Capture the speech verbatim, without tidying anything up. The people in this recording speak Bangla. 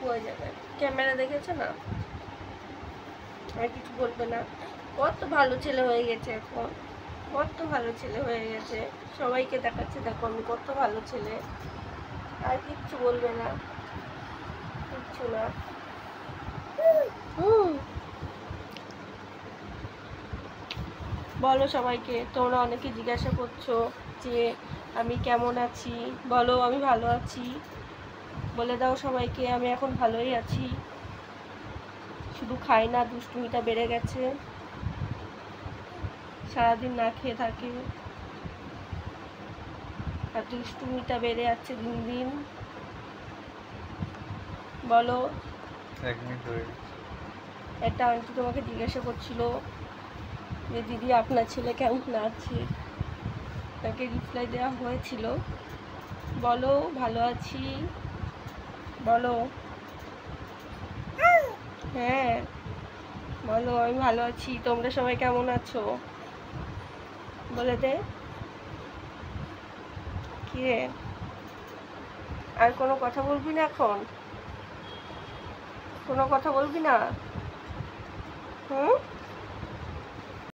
হয়ে যাবে। ক্যামেরা দেখেছে না, আর কিছু বলবে না। কত ভালো ছেলে হয়ে গেছে এখন, কত ভালো ছেলে হয়ে গেছে, সবাইকে দেখাচ্ছে দেখো আমি কত ভালো ছেলে। আর কিচ্ছু বলবে না, কিচ্ছু না। হুম, বলো সবাইকে, তোমরা অনেকে জিজ্ঞাসা করছো যে আমি কেমন আছি, বলো আমি ভালো আছি। বলে দাও সবাইকে আমি এখন ভালোই আছি, শুধু খাই না, দুষ্টুমিটা বেড়ে গেছে, সারাদিন না খেয়ে থাকে, আর দুষ্টুমিটা বেড়ে যাচ্ছে দিন দিন। বলো। এক মিনিট হয়ে গেছে। একটা আন্টি তোমাকে জিজ্ঞাসা করছিল যে দিদি আপনার ছেলে কেমন আছে, তাকে রিপ্লাই দেওয়া হয়েছিল। বলো ভালো আছি, বলো। হ্যাঁ বলো আমি ভালো আছি, তোমরা সবাই কেমন আছো বলে দে। কি রে, আর কোনো কথা বলবি না এখন, কোনো কথা বলবি না? হুম।